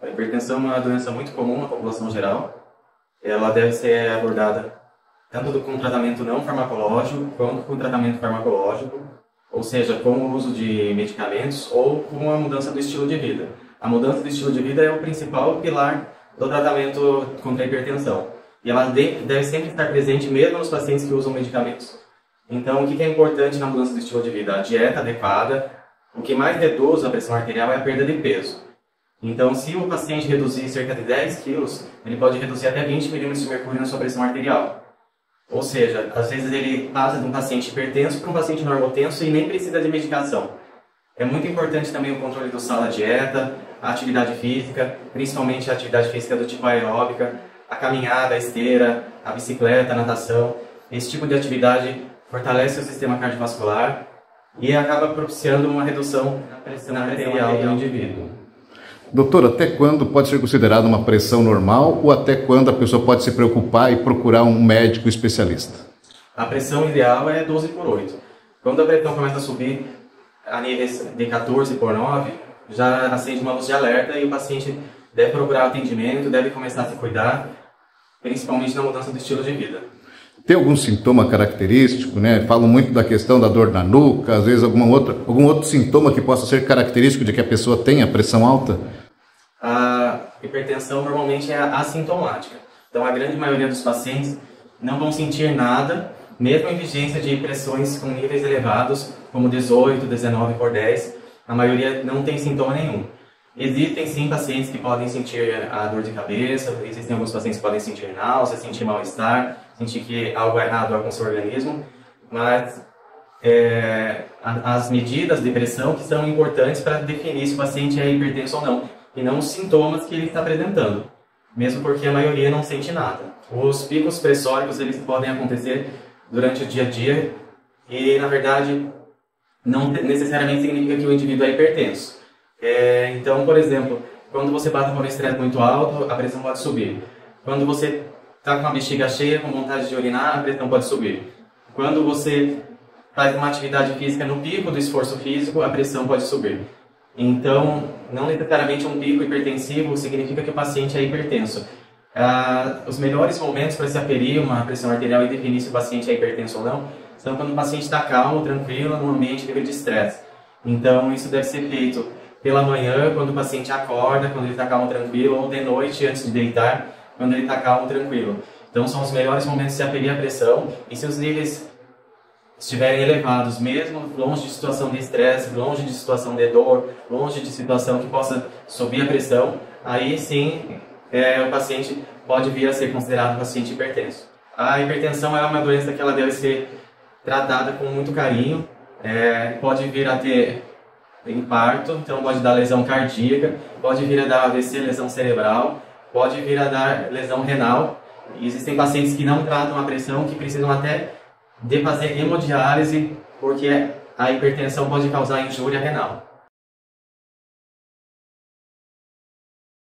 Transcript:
A hipertensão é uma doença muito comum na população geral. Ela deve ser abordada tanto com tratamento não farmacológico quanto com tratamento farmacológico, ou seja, com o uso de medicamentos ou com a mudança do estilo de vida. A mudança do estilo de vida é o principal pilar do tratamento contra a hipertensão. E ela deve sempre estar presente mesmo nos pacientes que usam medicamentos. Então, o que é importante na mudança do estilo de vida? A dieta adequada. O que mais reduz a pressão arterial é a perda de peso. Então, se o paciente reduzir cerca de 10 quilos, ele pode reduzir até 20 milímetros de mercúrio na sua pressão arterial. Ou seja, às vezes ele passa de um paciente hipertenso para um paciente normotenso e nem precisa de medicação. É muito importante também o controle do sal da dieta, a atividade física, principalmente a atividade física do tipo aeróbica, a caminhada, a esteira, a bicicleta, a natação. Esse tipo de atividade fortalece o sistema cardiovascular e acaba propiciando uma redução da pressão arterial do indivíduo. Doutor, até quando pode ser considerada uma pressão normal ou até quando a pessoa pode se preocupar e procurar um médico especialista? A pressão ideal é 12/8. Quando a pressão começa a subir a níveis de 14/9, já acende uma luz de alerta e o paciente deve procurar atendimento, deve começar a se cuidar, principalmente na mudança do estilo de vida. Tem algum sintoma característico, né? Falam muito da questão da dor na nuca, às vezes algum outro sintoma que possa ser característico de que a pessoa tenha pressão alta? A hipertensão normalmente é assintomática. Então, a grande maioria dos pacientes não vão sentir nada, mesmo em vigência de pressões com níveis elevados, como 18, 19/10, a maioria não tem sintoma nenhum. Existem sim pacientes que podem sentir a dor de cabeça, existem alguns pacientes que podem sentir náusea, sentir mal-estar, sentir que algo é errado com o seu organismo, mas as medidas de pressão que são importantes para definir se o paciente é hipertenso ou não, e não os sintomas que ele está apresentando, mesmo porque a maioria não sente nada. Os picos pressóricos eles podem acontecer durante o dia a dia e, na verdade, não necessariamente significa que o indivíduo é hipertenso. Então, por exemplo, quando você passa por um estresse muito alto, a pressão pode subir. Quando você está com a bexiga cheia, com vontade de urinar, a pressão pode subir. Quando você faz uma atividade física no pico do esforço físico, a pressão pode subir. Então, não necessariamente um pico hipertensivo significa que o paciente é hipertenso. Os melhores momentos para se aferir uma pressão arterial e definir se o paciente é hipertenso ou não são quando o paciente está calmo, tranquilo, num ambiente livre de estresse. Então, isso deve ser feito pela manhã, quando o paciente acorda, quando ele está calmo, tranquilo, ou de noite, antes de deitar, quando ele está calmo, tranquilo. Então, são os melhores momentos de se aferir a pressão, e se os níveis estiverem elevados, mesmo longe de situação de estresse, longe de situação de dor, longe de situação que possa subir a pressão, aí sim o paciente pode vir a ser considerado paciente hipertenso. A hipertensão é uma doença que ela deve ser tratada com muito carinho, pode vir a ter infarto, então pode dar lesão cardíaca, pode vir a dar AVC, lesão cerebral, pode vir a dar lesão renal. E existem pacientes que não tratam a pressão, que precisam até de fazer hemodiálise, porque a hipertensão pode causar injúria renal.